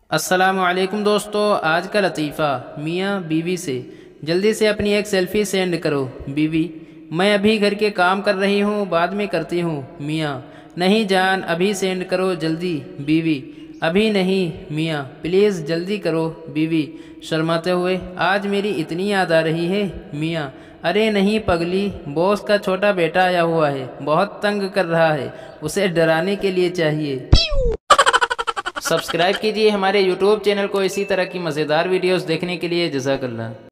अस्सलामुअलैकुम दोस्तों, आज का लतीफ़ा मियाँ बीवी से। जल्दी से अपनी एक सेल्फ़ी सेंड करो। बीवी: मैं अभी घर के काम कर रही हूँ, बाद में करती हूँ। मियाँ: नहीं जान, अभी सेंड करो जल्दी। बीवी: अभी नहीं मियाँ, प्लीज़ जल्दी करो। बीवी शर्माते हुए: आज मेरी इतनी याद आ रही है। मियाँ: अरे नहीं पगली, बॉस का छोटा बेटा आया हुआ है, बहुत तंग कर रहा है, उसे डराने के लिए चाहिए। सब्सक्राइब कीजिए हमारे यूट्यूब चैनल को इसी तरह की मज़ेदार वीडियोस देखने के लिए। जज़ाकल्लाह।